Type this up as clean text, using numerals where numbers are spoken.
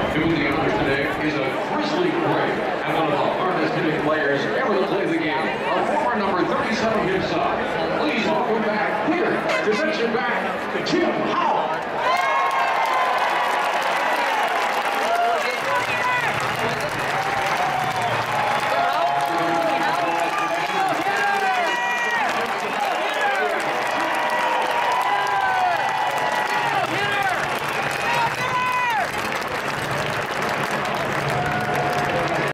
Doing the honors today is a Grizzly Gray and one of the hardest hitting players ever to play the game. Our former number 37 himself. Please welcome back here to mention back Jim Howard.